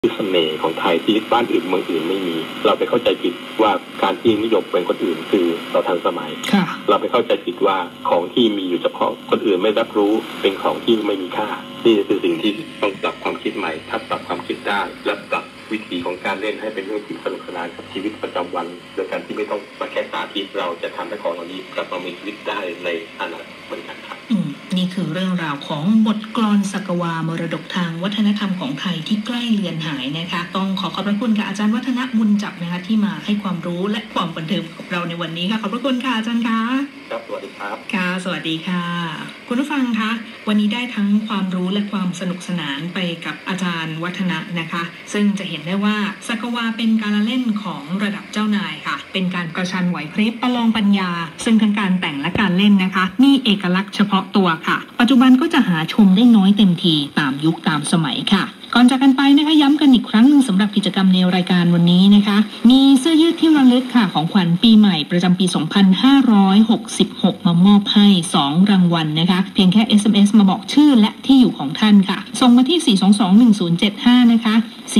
คือเสน่ห์ของไทยที่บ้านอื่นเมืองอื่นไม่มีเราไปเข้าใจผิดว่าการที่นิยมเป็นคนอื่นคือเราทันสมัยเราไปเข้าใจผิดว่าของที่มีอยู่เฉพาะคนอื่นไม่รับรู้เป็นของที่ไม่มีค่านี่คือสิ่งที่ต้องปรับความคิดใหม่ถ้าปรับความคิดได้และปรับวิธีของการเล่นให้เป็นเรื่องที่สนุกสนานกับชีวิตประจำวันโดยการที่ไม่ต้องมาแค่สาธิตเราจะทำให้ของเหล่านี้กลับมามีชีวิตได้ในอนาคตเหมือนกันครับนี่คือเรื่องราวของบทกลอนสักวามรดกทางวัฒนธรรมของไทยที่ใกล้เลือนหายนะคะต้องขอบพระคุณค่ะอาจารย์วัฒนบุญจับนะคะที่มาให้ความรู้และความบันเทิงกับเราในวันนี้ค่ะขอบพระคุณค่ะอาจารย์คะครับสวัสดีครับค่ะสวัสดีค่ะคุณผู้ฟังคะวันนี้ได้ทั้งความรู้และความสนุกสนานไปกับอาจารย์วัฒนะนะคะซึ่งจะเห็นได้ว่าสักวาเป็นการเล่นของระดับเจ้านายค่ะเป็นการประชันไหวพริบประลองปัญญาซึ่งทั้งการแต่งและการเล่นนะคะมีเอกลักษณ์เฉพาะตัวค่ะปัจจุบันก็จะหาชมได้น้อยเต็มทีตามยุคตามสมัยค่ะก่อนจากกันไปนะคะย้ำกันอีกครั้งนึงสำหรับกิจกรรมในรายการวันนี้นะคะมีเสื้อยืดที่ระลึกค่ะของขวัญปีใหม่ประจำปี 2566 มามอบให้ 2 รางวัลนะคะเพียงแค่ SMS มาบอกชื่อและที่อยู่ของท่านค่ะส่งมาที่ 4221075 นะคะ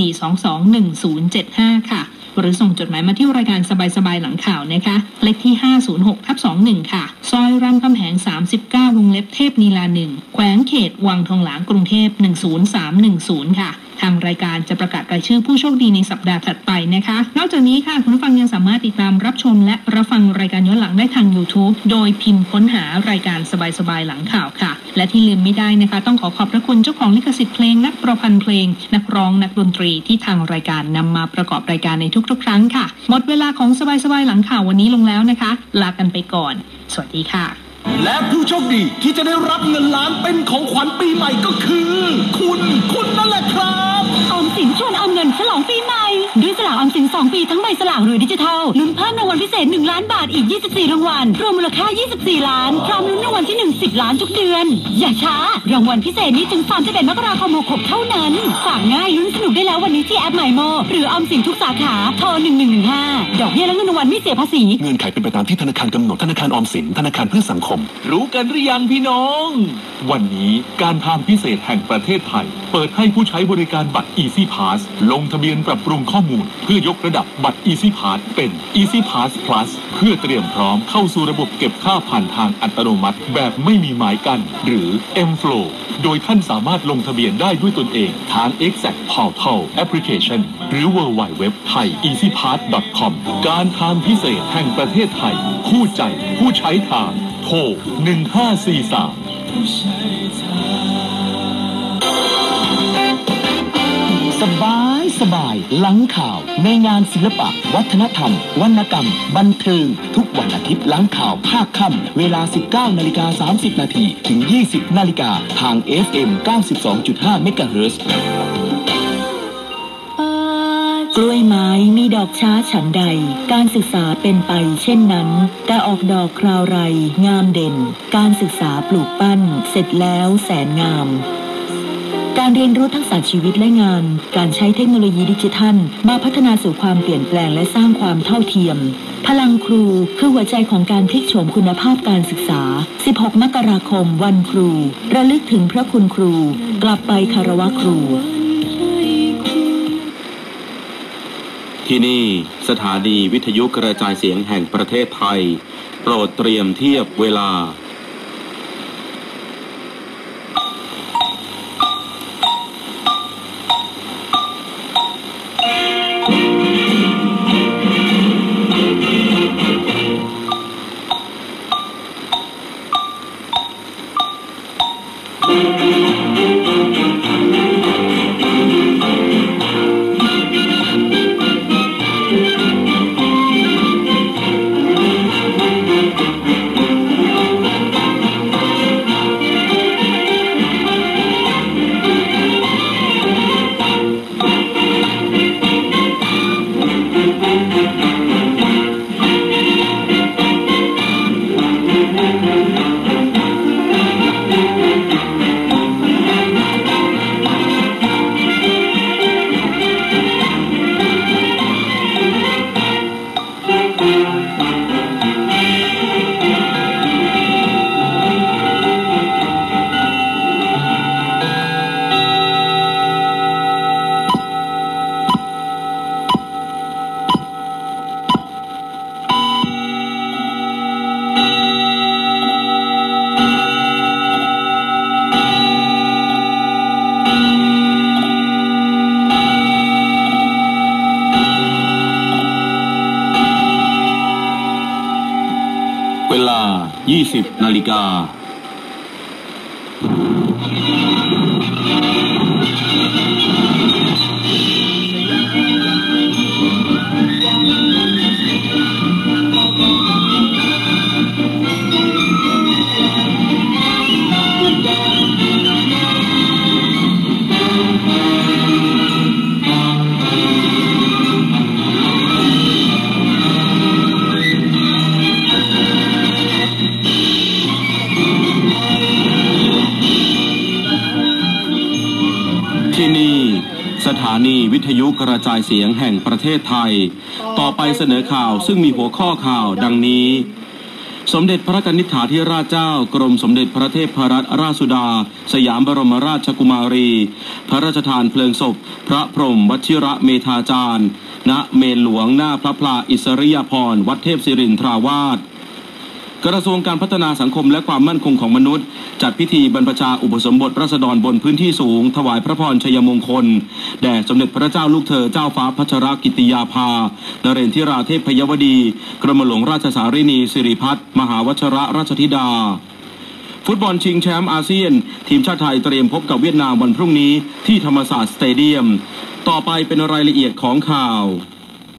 4221075 ค่ะหรือส่งจดหมายมาที่รายการสบายๆหลังข่าวนะคะเลขที่ 506/21 ค่ะซอยรามคำแหง 39 วงเล็บเทพนีลา 1 แขวงเขตวังทองหลางกรุงเทพ 10310 ค่ะทางรายการจะประกาศรายชื่อผู้โชคดีในสัปดาห์ถัดไปนะคะนอกจากนี้ค่ะคุณผู้ฟังยังสามารถติดตามรับชมและรับฟังรายการย้อนหลังได้ทาง YouTube โดยพิมพ์ค้นหารายการสบายๆหลังข่าวค่ะและที่ลืมไม่ได้นะคะต้องขอบพระคุณเจ้าของลิขสิทธิ์เพลงนักประพันธ์เพลงนักร้องนักดนตรีที่ทางรายการนำมาประกอบรายการในทุกๆครั้งค่ะหมดเวลาของสบายๆหลังข่าววันนี้ลงแล้วนะคะลากันไปก่อนสวัสดีค่ะและผู้โชคดีที่จะได้รับเงินล้านเป็นของขวัญปีใหม่ก็คือคุณนั่นแหละครับออมสินชวนออมเงินฉลองปีใหม่ด้วยสลากออมสิน2 ปีทั้งใบสลากหรือดิจิทัลลุ้นเพิ่มรางวัลพิเศษ1 ล้านบาทอีก24รางวัลรวมมูลค่า24ล้านพร้อมลุ้นรางวัลที่1 10 ล้านทุกเดือนอย่าช้ารางวัลพิเศษนี้ถึง31 มกราคม66เท่านั้นฝากง่ายลุ้นสนุกได้แล้ววันนี้ที่แอป MyMo หรือออมสินทุกสาขาโทร1115ดอกเบี้ยและเงินรางวัลไม่เสียภาษีเงื่อนไขเป็นไปตามที่ธนาคารกำหนดธนาคารออมสินธนาคารเพื่อสังคมรู้กันหรือยังพี่น้องวันนี้การทางพิเศษแห่งประเทศไทยเปิดให้ผู้ใช้บริการบัตร Easy Pass ลงทะเบียนปรับปรุงข้อมูลเพื่อยกระดับบัตร Easy Pass เป็น Easy Pass Plus เพื่อเตรียมพร้อมเข้าสู่ระบบเก็บค่าผ่านทางอัตโนมัติแบบไม่มีหมายกั้นหรือ M-Flow โดยท่านสามารถลงทะเบียนได้ด้วยตนเองทาง Exact Portal Application หรือ www.thaieasypass.com การทางพิเศษแห่งประเทศไทยคู่ใจผู้ใช้ทางโทร1543สบายหลังข่าวในงานศิลปะวัฒนธรรมวรรณกรรมบันเทิงทุกวันอาทิตย์หลังข่าวภาคค่ำเวลา 19:30 นถึง 20:00 นทาง FM 92.5 เมกะเฮิรตซ์กล้วยไม้มีดอกช้าฉันใดการศึกษาเป็นไปเช่นนั้นแต่ออกดอกคราวไรงามเด่นการศึกษาปลูกปั้นเสร็จแล้วแสนงามการเรียนรู้ทักษะชีวิตและงานการใช้เทคโนโลยีดิจิทัลมาพัฒนาสู่ความเปลี่ยนแปลงและสร้างความเท่าเทียมพลังครูคือหัวใจของการพลิกโฉมคุณภาพการศึกษา16 มกราคมวันครูระลึกถึงพระคุณครูกลับไปคารวะครูที่นี่สถานีวิทยุกระจายเสียงแห่งประเทศไทยโปรดเตรียมเทียบเวลา 20 นาฬิกาที่นี่สถานีวิทยุกระจายเสียงแห่งประเทศไทยต่อไปเสนอข่าวซึ่งมีหัวข้อข่าวดังนี้สมเด็จพระกนิษฐาธิราชเจ้ากรมสมเด็จพระเทพรัตนราชสุดาสยามบรมราชกุมารีพระราชทานเพลิงศพพระพรหมวชิระเมธาจารย์ณเมนหลวงหน้าพระพลาอิสริยาภรณ์วัดเทพศิรินทราวาสกระทรวงการพัฒนาสังคมและความมั่นคงของมนุษย์จัดพิธีบรรพชาอุปสมบทราษฎรบนพื้นที่สูงถวายพระพรชัยมงคลแด่สมเด็จพระเจ้าลูกเธอเจ้าฟ้าพัชรกิติยาภานเรนทิราเทพยวดีกรมหลวงราชสารินีสิริพัฒน์มหาวชรราชธิดาฟุตบอลชิงแชมป์อาเซียนทีมชาติไทยเตรียมพบกับเวียดนามวันพรุ่งนี้ที่ธรรมศาสตร์สเตเดียมต่อไปเป็นรายละเอียดของข่าว